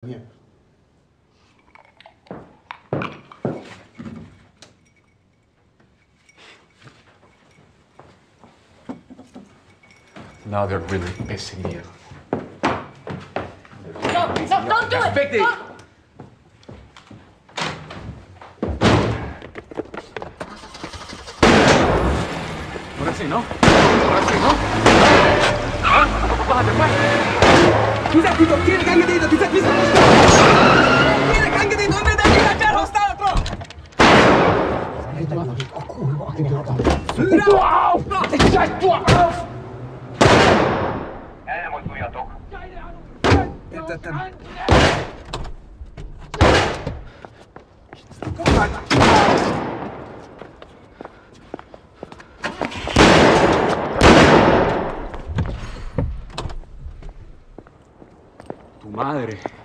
Here. Now they're really pissing me off. No, don't do it! Respect it! Ahora sí, ¿no? Ahora sí, ¿no? Bájate, pues. Dieser Typ, tiene gang gedreht, dieser Typ ist tiene gang gedreht und der Typ hat rostat, bro! Hör auf! Scheiß auf! Elmozduljatok! Értettem. Tu madre.